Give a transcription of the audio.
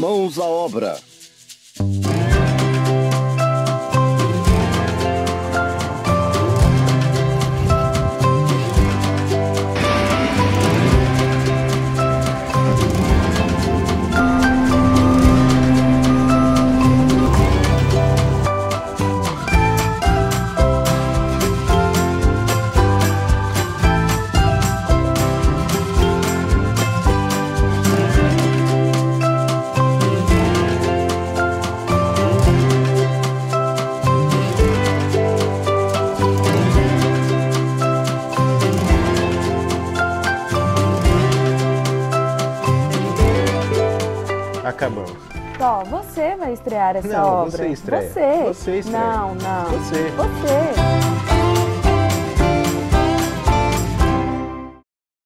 Mãos à obra. Acabamos. Tó, você vai estrear essa Não, obra. você estreia. Você. Você estreia. Não, não. Você. Você.